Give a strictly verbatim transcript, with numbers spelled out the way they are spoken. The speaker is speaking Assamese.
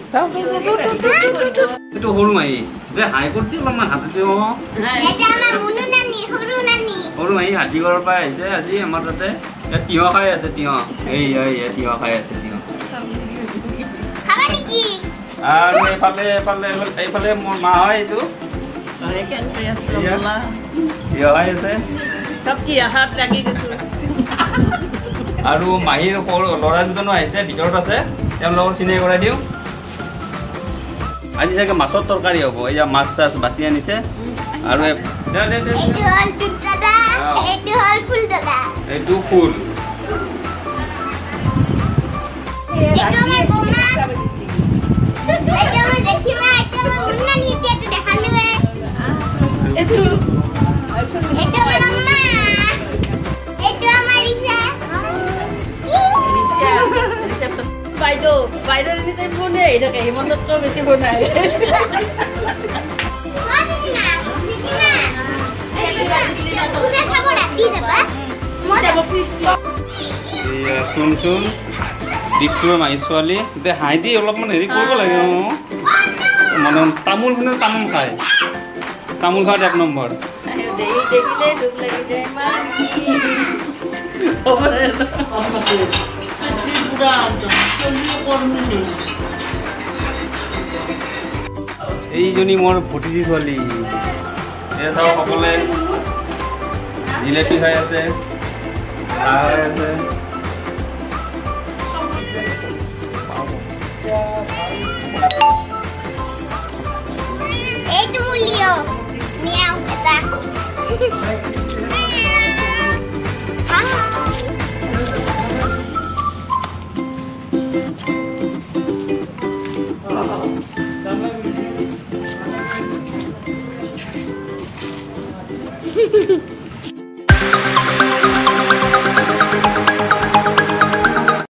এইটো সৰু মাহী যে হাই কৰতি অলপমান হাতত দিওঁ সৰু মাহী হাতীঘৰৰ পৰা আহিছে আজি আমাৰ তাতে তিয়হ খাই আছে তিয়হ এই তিয়হ খাই আছে তিয়হ আৰু এইফালে এইফালে এইফালে মোৰ মা হয় এইটো তিয়হ খাই আছে আৰু মাহীৰ সৰু ল'ৰা দুজনো আহিছে ভিতৰত আছে তেওঁলোকক চিনাকি কৰাই দিওঁ আজি চাগে মাছৰ তৰকাৰী হ'ব এয়া মাছ চাছ বাছি আনিছে আৰু এইটো ফুল বাইদেউ বাইদেউ এনিটাইম ফোনে আহি থাকে হিমন্ততকৈ বেছি ফোন আহে চোন চোন দীপটোৰ মাহী ছোৱালী এতিয়া হাঁহি অলপমান হেৰি কৰিব লাগে মানে তামোল মানে তামোল খায় তামোল খোৱাত এক নম্বৰ দেখিলে দুখ লাগি যায় এইজনী মোৰ ভতিজী ছোৱালী এয়া চাওঁ সকলোৱে জিলেপি খাই আছে খাই আছে Hehehe